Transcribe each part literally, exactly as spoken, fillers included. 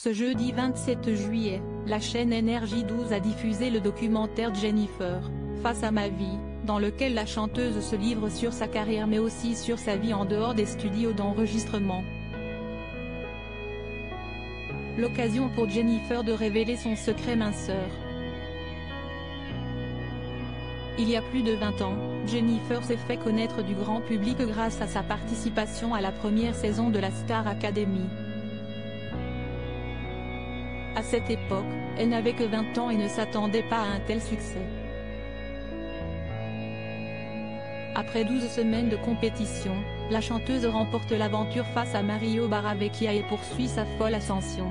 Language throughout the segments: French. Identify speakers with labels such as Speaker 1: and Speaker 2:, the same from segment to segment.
Speaker 1: Ce jeudi vingt-sept juillet, la chaîne N R J douze a diffusé le documentaire Jennifer, Face à ma vie, dans lequel la chanteuse se livre sur sa carrière mais aussi sur sa vie en dehors des studios d'enregistrement. L'occasion pour Jennifer de révéler son secret minceur. Il y a plus de vingt ans, Jennifer s'est fait connaître du grand public grâce à sa participation à la première saison de la Star Academy. À cette époque, elle n'avait que vingt ans et ne s'attendait pas à un tel succès. Après douze semaines de compétition, la chanteuse remporte l'aventure face à Mario Baravecchia et poursuit sa folle ascension.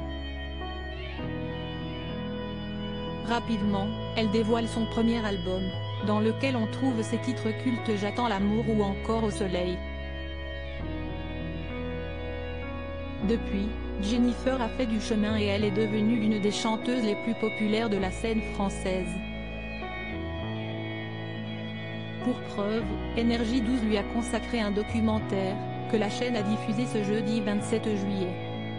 Speaker 1: Rapidement, elle dévoile son premier album, dans lequel on trouve ses titres cultes J'attends l'amour ou encore Au soleil. Depuis, Jennifer a fait du chemin et elle est devenue l'une des chanteuses les plus populaires de la scène française. Pour preuve, N R J douze lui a consacré un documentaire, que la chaîne a diffusé ce jeudi vingt-sept juillet.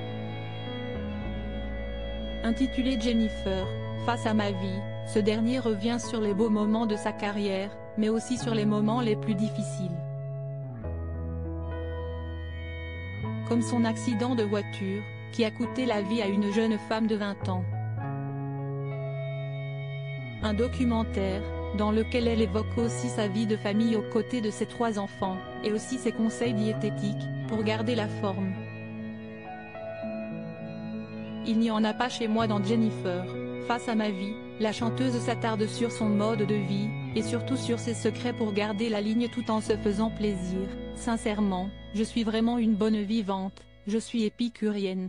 Speaker 1: Intitulé Jennifer, Face à ma vie, ce dernier revient sur les beaux moments de sa carrière, mais aussi sur les moments les plus difficiles. Comme son accident de voiture, qui a coûté la vie à une jeune femme de vingt ans. Un documentaire, dans lequel elle évoque aussi sa vie de famille aux côtés de ses trois enfants, et aussi ses conseils diététiques, pour garder la forme. Il n'y en a pas chez moi dans Jennifer, Face à ma vie, la chanteuse s'attarde sur son mode de vie, et surtout sur ses secrets pour garder la ligne tout en se faisant plaisir. Sincèrement, je suis vraiment une bonne vivante, je suis épicurienne.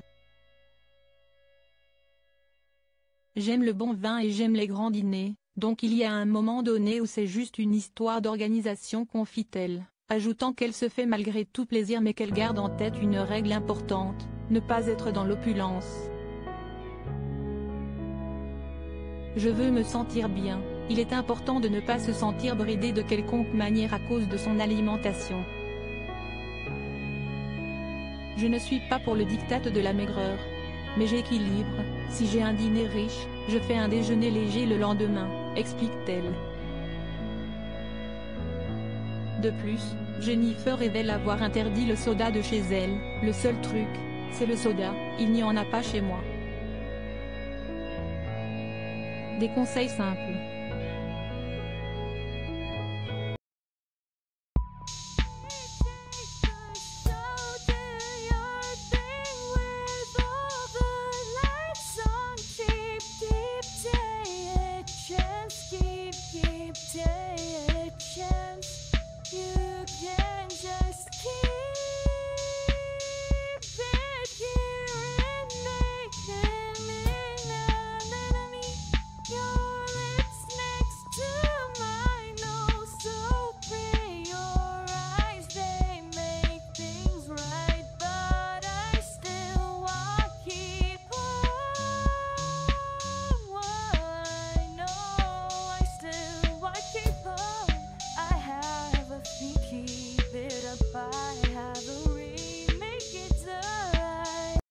Speaker 1: J'aime le bon vin et j'aime les grands dîners, donc il y a un moment donné où c'est juste une histoire d'organisation, confie-t-elle, ajoutant qu'elle se fait malgré tout plaisir mais qu'elle garde en tête une règle importante, ne pas être dans l'opulence. Je veux me sentir bien, il est important de ne pas se sentir bridé de quelconque manière à cause de son alimentation. Je ne suis pas pour le diktat de la maigreur. Mais j'équilibre, si j'ai un dîner riche, je fais un déjeuner léger le lendemain, explique-t-elle. De plus, Jennifer révèle avoir interdit le soda de chez elle, le seul truc, c'est le soda, il n'y en a pas chez moi. Des conseils simples.